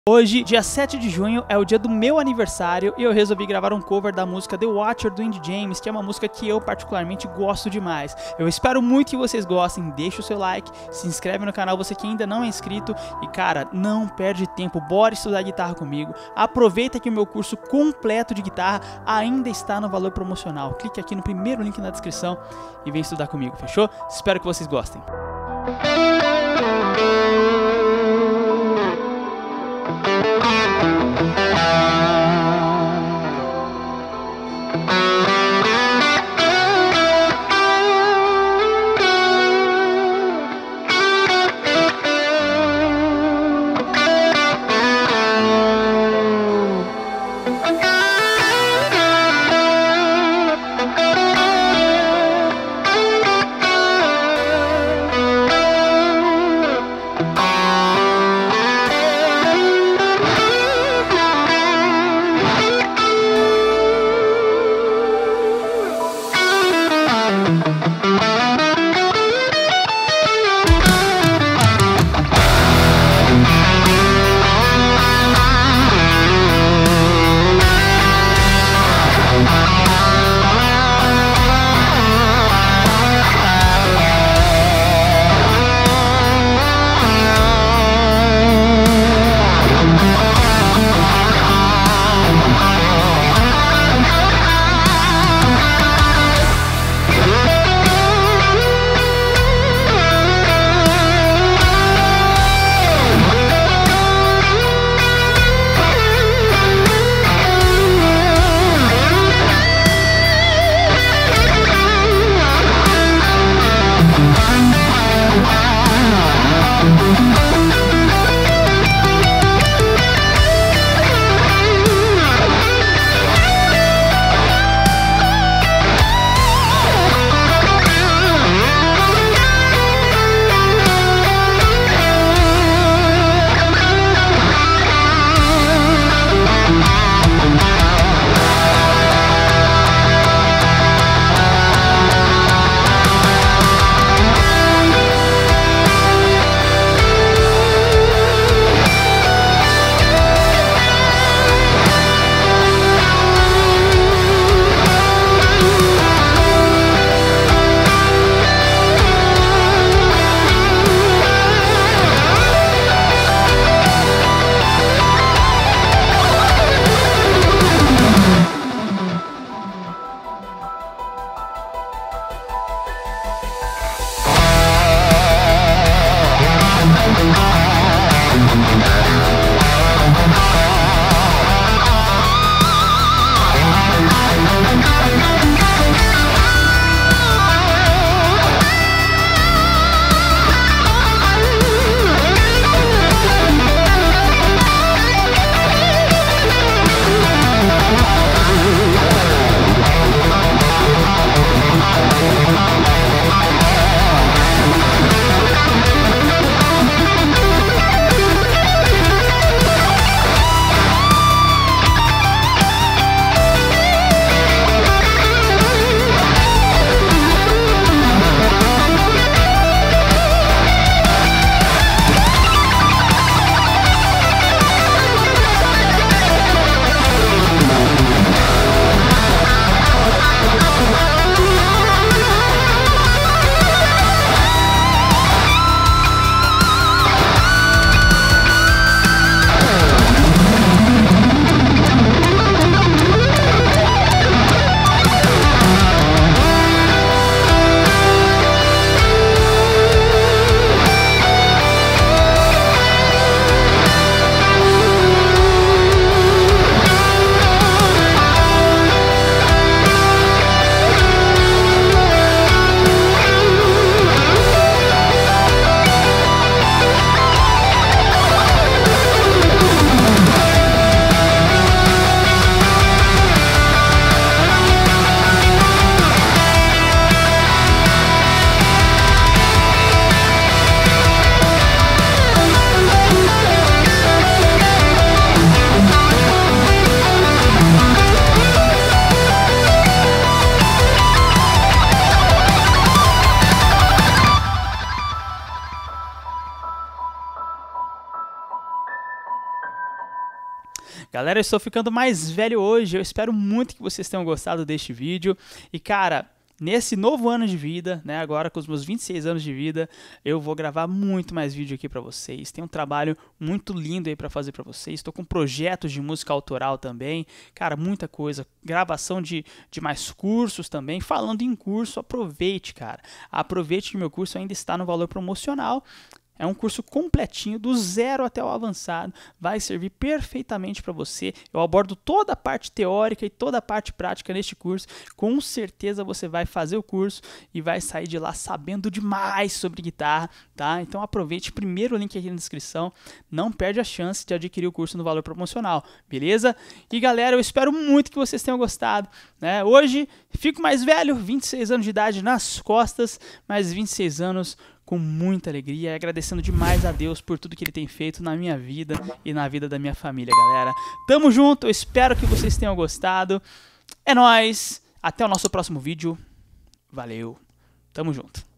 Hoje, dia 7 de junho, é o dia do meu aniversário e eu resolvi gravar um cover da música The Watcher do Indy James, que é uma música que eu particularmente gosto demais. Eu espero muito que vocês gostem, deixa o seu like, se inscreve no canal você que ainda não é inscrito e cara, não perde tempo, bora estudar guitarra comigo. Aproveita que o meu curso completo de guitarra ainda está no valor promocional. Clique aqui no primeiro link na descrição e vem estudar comigo, fechou? Espero que vocês gostem. Galera, eu estou ficando mais velho hoje, eu espero muito que vocês tenham gostado deste vídeo. E cara, nesse novo ano de vida, né, agora com os meus 26 anos de vida, eu vou gravar muito mais vídeo aqui pra vocês. Tem um trabalho muito lindo aí pra fazer pra vocês. Estou com projetos de música autoral também. Cara, muita coisa. Gravação de mais cursos também. Falando em curso, aproveite, cara. Aproveite que meu curso ainda está no valor promocional. É um curso completinho, do zero até o avançado, vai servir perfeitamente para você. Eu abordo toda a parte teórica e toda a parte prática neste curso. Com certeza você vai fazer o curso e vai sair de lá sabendo demais sobre guitarra, tá? Então aproveite, primeiro link aqui na descrição, não perde a chance de adquirir o curso no valor promocional, beleza? E galera, eu espero muito que vocês tenham gostado, né? Hoje, fico mais velho, 26 anos de idade nas costas, mas 26 anos com muita alegria, agradecendo demais a Deus por tudo que Ele tem feito na minha vida e na vida da minha família, galera. Tamo junto, eu espero que vocês tenham gostado. É nóis, até o nosso próximo vídeo. Valeu, tamo junto.